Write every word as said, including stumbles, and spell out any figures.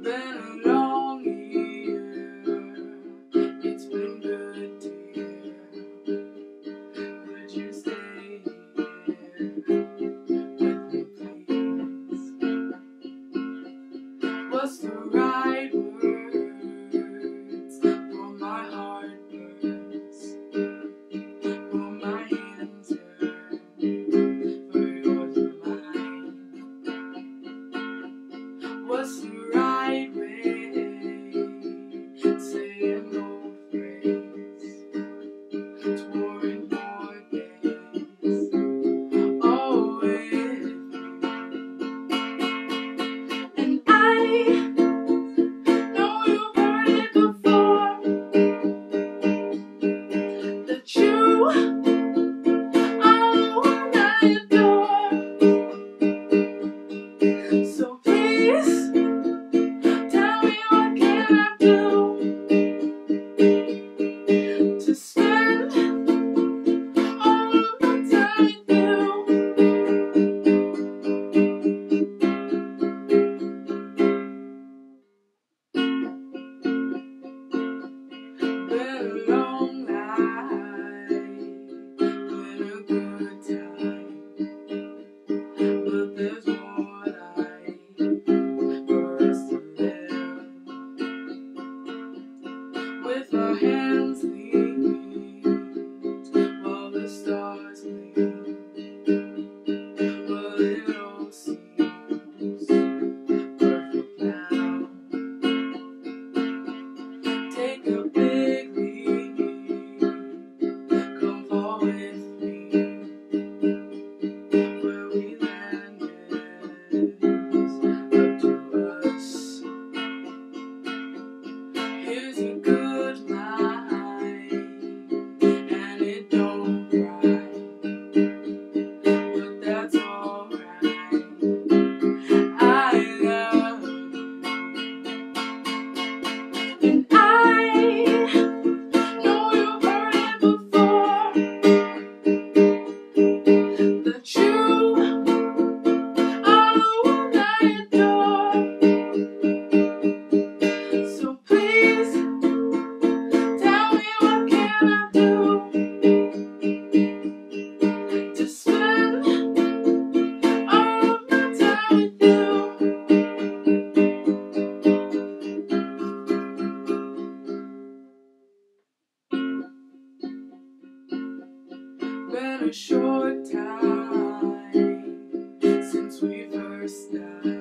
been a long year. It's been good to hear. Would you stay here with me, please? What's the right words for my heart burns, for my hands yearn, for yours and mine? What's the right way? Say an old phrase, toward more days. Oh, with you. And I know you've heard it before, that you are the one I adore. So please tell me, what can I do to spend all of my time with you? Been a long night, been a good time, but there's more life for us to live. With our hands linked while the stars gleam, well, it all seems perfect now. Take a big leap, come fall with me. Where we landed is up to us. Here's a good line, and it don't rhyme, but that's alright. I love you, and I know you've heard it before, that you are the one I adore. So please tell me, what can I do to spend all of my time with you? Been a short time since we first died.